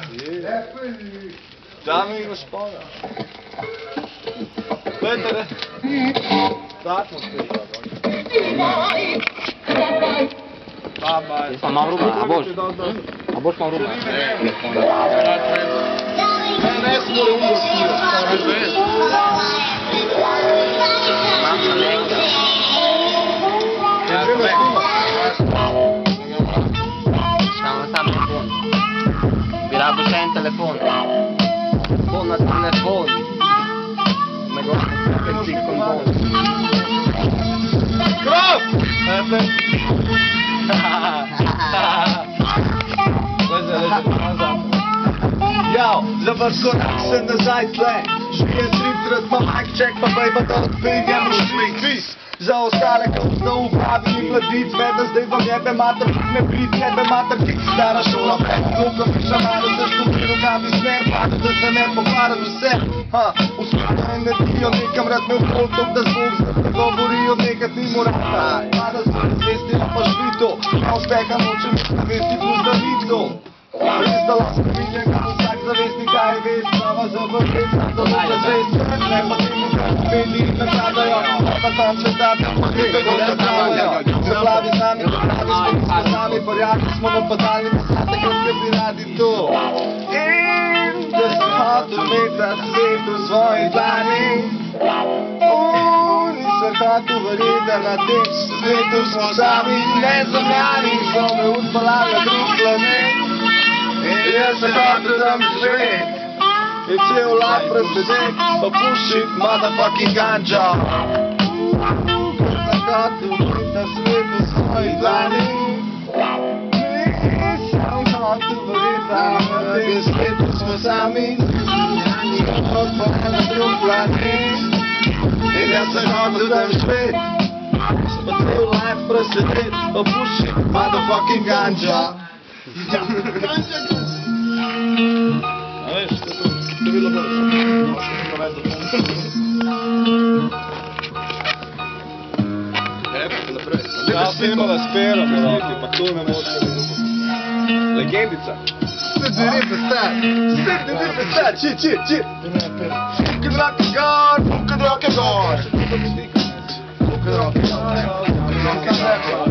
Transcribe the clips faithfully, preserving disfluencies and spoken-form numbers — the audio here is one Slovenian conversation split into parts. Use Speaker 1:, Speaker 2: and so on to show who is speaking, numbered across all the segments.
Speaker 1: Dame in gospoda. Petere. Tako spet.
Speaker 2: Pa malo ruba, a boš? A boš malo ruba?
Speaker 1: Ne, ne, smore umro stijo.
Speaker 2: Mam sa nekda.
Speaker 1: Ja, treba
Speaker 2: Stavo sam telefon. Bi rabo še en telefon. Telefon na telefon. Nego ti kombon.
Speaker 1: Krop! Efe. Leže, leže, nazad. Jao, završ korak se nazaj tle. Špijem trikrat, ma mic check, pa bejba da odpiljem v šlik. Vis, za ostale kot da upravim mladic. Meda zdaj vam jebe mater, ne prid, jebe mater, kik stara šola. Glupno piša malo, da študiru kavi smer, pada da se ne pokvaram vse. Ha, uspjeno energijo, nekam rad me v pol tok, da zvuk zdaj govorijo negativ morata. Pada zdaj zvesti, pa žvito, a uspeha nočem zvesti plus da vidko. Res da lasko vidje, kako vsak zavesti, kaj je vest, prava za vrhec, da loče zvest. Ne pa temu, kaj speli nakladajo, pa tam če dati, nekaj go zapravajo. Zaplavi z nami, zaplavi smo sami, porjaki smo napadalni, posate, kot bi radi to. In da sem hotel imeti ta svet v svoji dlani. Nisem hotel verjeti, da na tem svetu smo sami nezemljani, so me odpeljali na drug planet. In jaz sem hotel tam živeti, in cel life presedeti, pa pušit motherfucking ganja. Nisem hotel biti na svetu v svoji dlani. Nisem hotel verjeti, da na tem svetu smo sami nezemljani, odpeljali na drug planet. In jaz sem hotel tam živeti, pa cel life presedeti, pa pušit motherfucking ganja. A veš, to je bilo brzo. Možeš mi to več zapomniti. Evo, naprej. Ja, se imala spera, pa to ne može. Legendica. Srdi ribe star, srdi ribe star, či, či, či. Fucking rock and god, fucking rock and god. Fucking rock and god, rock and god.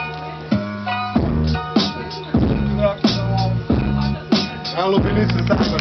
Speaker 1: Aluminium, tá?